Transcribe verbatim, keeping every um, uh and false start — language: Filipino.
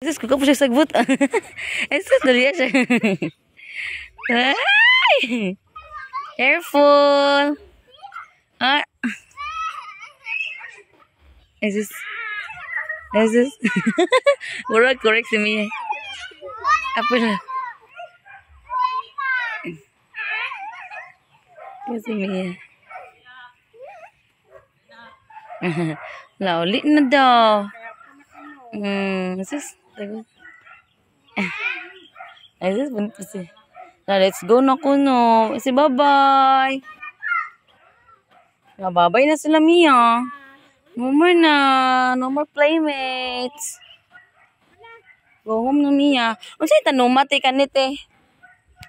Jesus, ko po siya sagbot. Jesus, dali siya. Ay! Careful. Ah. Jesus. Jesus. Murag correct si Mia. Apa na? Si Mia. Laulit na daw. Hmm, Jesus. Jesus, bunot pa siya. Now, let's go na kuno. Say bye-bye. Yeah, bye-bye na sila, Mia. No more na. No more playmates. Go home na, Mia. Ano sa'yo tanong mati kanite?